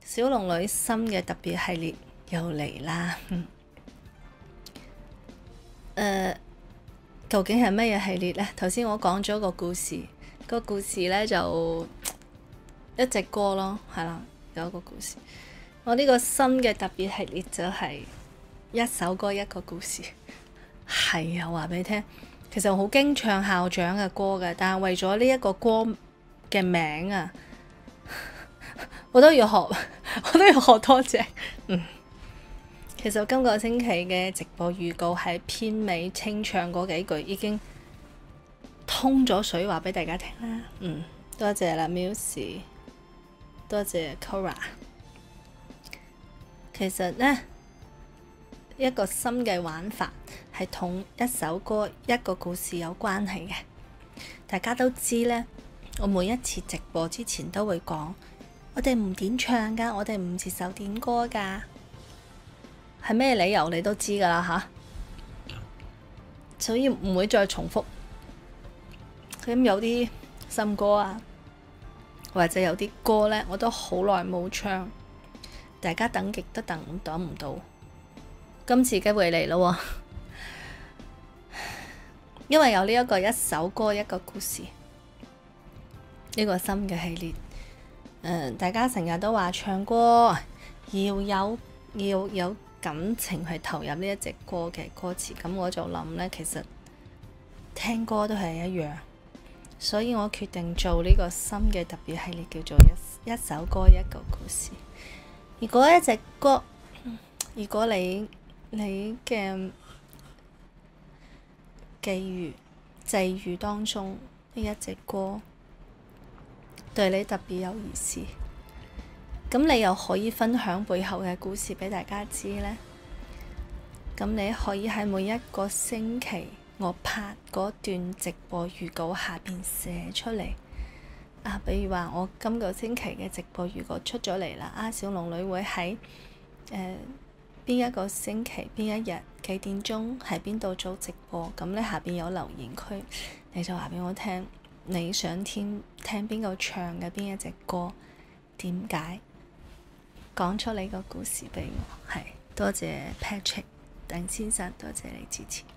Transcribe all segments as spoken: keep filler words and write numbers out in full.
小龍女心嘅特別系列又嚟啦。誒、呃，究竟係乜嘢系列呢？頭先我講咗個故事，個故事呢就一隻歌咯，係啦，有一個故事。我呢個新嘅特別系列就係一首歌一個故事。係啊，話俾你聽，其實我好經唱校長嘅歌嘅，但係為咗呢一個歌嘅名啊，我都要學，我都要學多隻。嗯，其實今個星期嘅直播預告係片尾清唱嗰幾句已經通咗水，話俾大家聽啦。嗯，多謝啦 Muse， 多謝 Cora。其實呢，一個新嘅玩法係同一首歌一個故事有關係嘅。大家都知呢，我每一次直播之前都會講，我哋唔點唱㗎，我哋唔接受點歌㗎。係咩理由你都知㗎啦吓，所以唔會再重複。咁有啲新歌啊，或者有啲歌呢，我都好耐冇唱，大家等極都等等唔到。今次機會嚟咯，因為有呢一個一首歌一個故事呢個新嘅系列。呃，大家成日都話唱歌要有要有感情去投入呢一隻歌嘅歌詞，咁我就諗呢，其實聽歌都係一樣，所以我決定做呢個新嘅特別系列，叫做一一首歌一個故事。如果一隻歌，如果你你嘅際遇際遇當中呢一隻歌對你特別有意思，咁你又可以分享背後嘅故事俾大家知呢。咁你可以喺每一個星期我拍嗰段直播預告下邊寫出嚟啊，比如話我今個星期嘅直播預告出咗嚟啦，啊小龍女會喺誒邊一個星期邊一日幾點鐘喺邊度做直播，咁咧下邊有留言區，你就話俾我聽你想聽聽邊個唱嘅邊一隻歌，點解，講出你個故事俾我。係多謝 Patrick 鄧先生，多謝你支持。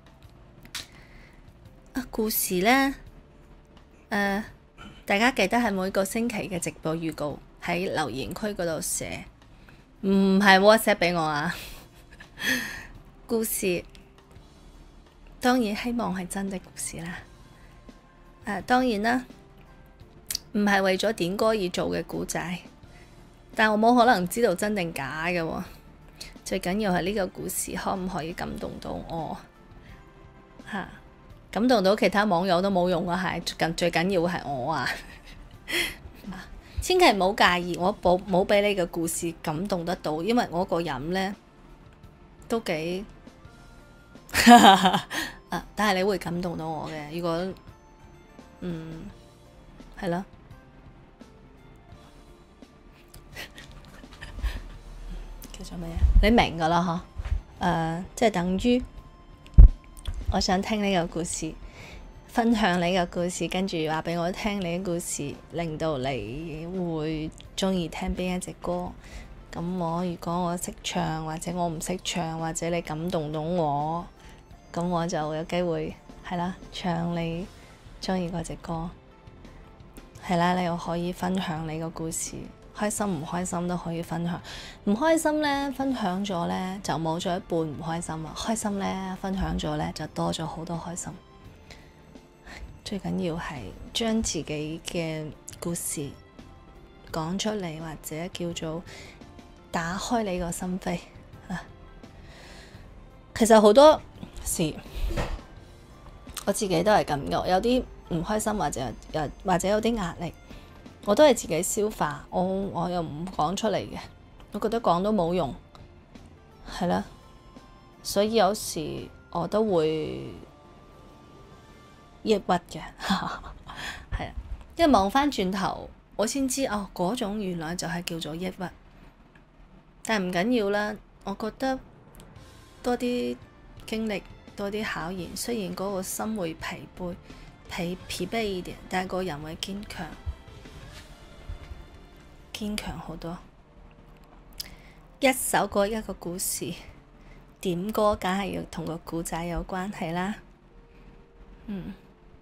啊，故事呢，誒、呃，大家記得係每個星期嘅直播預告喺留言區嗰度寫，唔係 WhatsApp 俾我啊。故事當然希望係真的故事啦。誒、啊，當然啦，唔係為咗點歌而做嘅故仔，但我冇可能知道真定假嘅喎。最緊要係呢個故事可唔可以感動到我嚇、啊？感動到其他網友都冇用啊，係最最緊要係我啊！千祈唔好介意，我冇冇俾你嘅故事感動得到，因為我個人呢都幾啊，但係你會感動到我嘅。如果嗯係咯，叫做咩啊？你明㗎啦嗬？誒、呃，即係等於我想聽你個故事，分享你個故事，跟住話俾我聽你嘅故事，令到你會鍾意聽邊一隻歌。咁我如果我識唱，或者我唔識唱，或者你感動到我，咁我就有機會係啦，唱你鍾意嗰隻歌。係啦，你又可以分享你個故事，開心唔開心都可以分享。唔開心呢，分享咗呢，就冇咗一半唔開心啦。開心呢，分享咗呢，就多咗好多開心。最緊要係將自己嘅故事講出嚟，或者叫做打開你個心扉啊。其實好多時我自己都係咁嘅，有啲唔開心或者又或者有啲壓力，我都係自己消化，我我又唔講出嚟嘅，我覺得講都冇用，係啦，所以有時我都會抑鬱嘅，係啊，因為望翻轉頭，我先知哦，嗰種原來就係叫做抑鬱，但係唔緊要啦，我覺得多啲經歷，多啲考驗，雖然嗰個心會疲憊。疲疲憊一點，但係個人會堅強，堅強好多。 一首歌一個故事，點歌梗係要同個故仔有關係啦。嗯，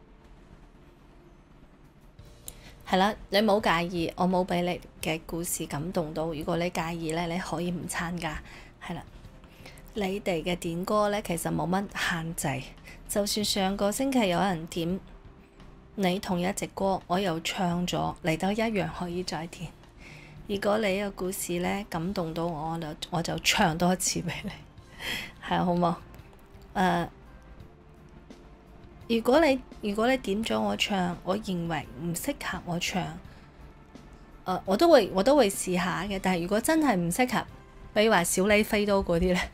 係啦，你冇介意，我冇俾你嘅故事感動到。如果你介意咧，你可以唔參加。係啦，你哋嘅點歌咧，其實冇乜限制。就算上個星期有人點你同一隻歌，我又唱咗，你都一樣可以再點。如果你嘅故事咧感動到我，我就我就唱多一次俾你，係啊，好冇？誒、uh，如果你如果你點咗我唱，我認為唔適合我唱，誒、uh，我都會我都會試下嘅。但係如果真係唔適合，比如話小李飛刀嗰啲咧，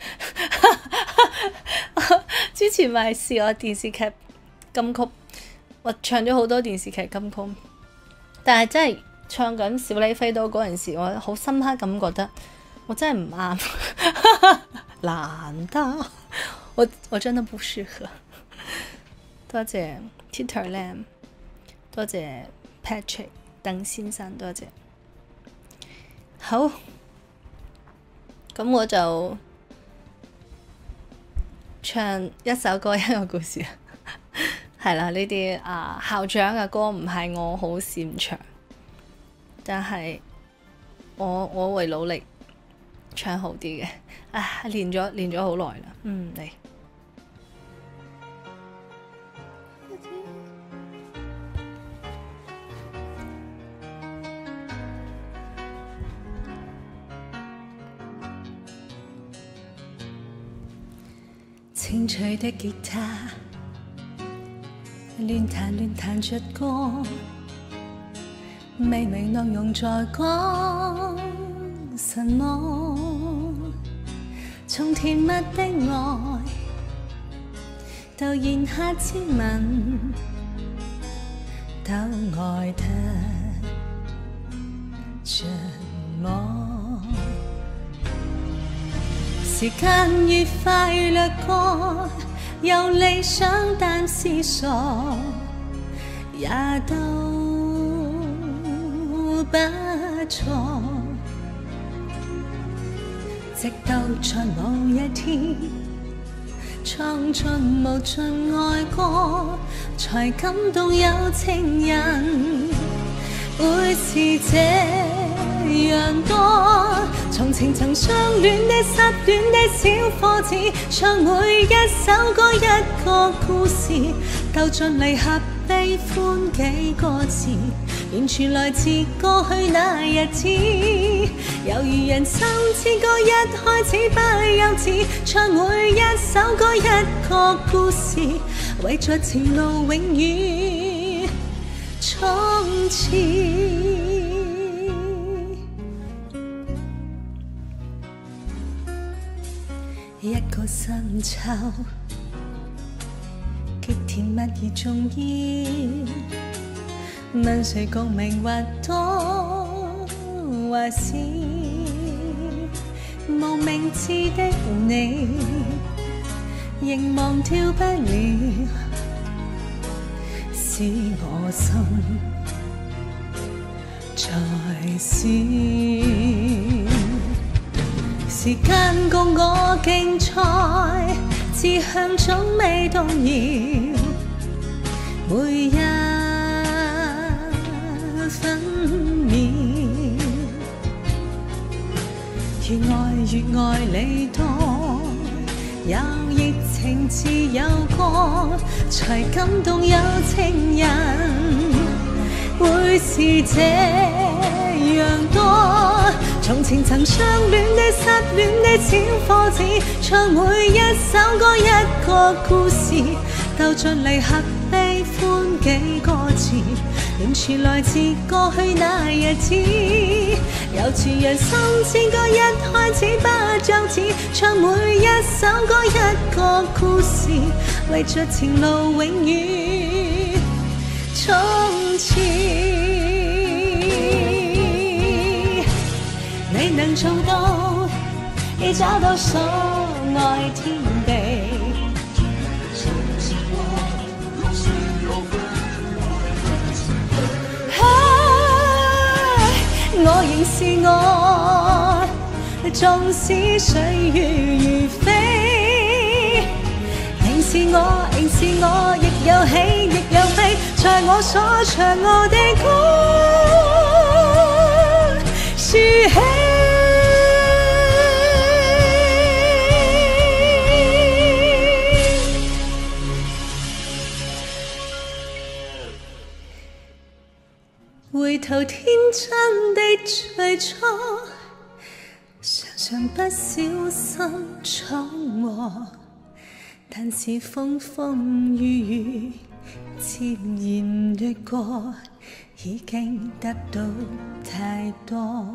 之前咪試過電視劇金曲，我唱咗好多電視劇金曲，但係真係。唱緊小李飛刀嗰陣時，我好深刻咁覺得我真係唔啱，難得我我真的不適合。多謝 Titer Lam， 多謝 Patrick 鄧先生，多謝。好，咁我就唱一首歌一個故事。係啦，呢啲啊校長嘅歌唔係我好擅長。但係我我會努力唱好啲嘅，啊練咗練咗好耐啦，嗯嚟。清脆的吉他，亂彈亂彈着歌。微微內容在講什麼？從甜蜜的愛到言下之吻，都愛得着我。時間越快掠過，有理想但思索，也都不錯，直到在某一天，唱盡無盡愛歌，才感動有情人會是這樣多。從前曾相戀的失戀的小伙子，唱每一首歌一個故事，鬥盡離合悲歡幾個字，完全來自過去那日子，猶如人生之歌一開始不幼稚，唱每一首歌一個故事，為着前路永遠衝刺。一個深秋，極甜蜜而重要，問誰共鳴或多或少，無名字的你，仍忘掉不了，使我心在笑。時間共我競賽，志向總未動搖，每一分秒，越愛越愛你多，有熱情自有歌，才感動有情人會是這樣多。從前曾相戀的失戀的小伙子，唱每一首歌一個故事，鬥盡離合悲歡幾個字，完全來自過去那日子，猶如人生之歌一開始不像似，唱每一首歌一個故事，為着前路永遠衝刺。你能做到，已找到所愛天地。啊，我仍是我， 縱使歲月如飛，仍是我，仍是我，亦有喜亦有悲，在我所唱我的歌，豎起。回頭天真的最初，常常不小心闖禍，但是風風雨雨漸然掠過，已經得到太多。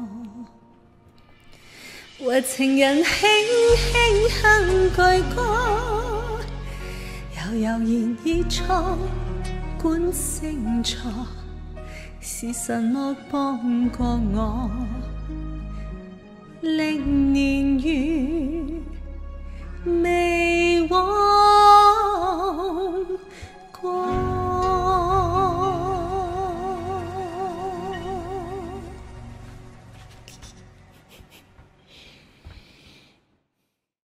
和情人輕輕哼句歌，悠悠然已錯，管星座。是什麼幫過我，令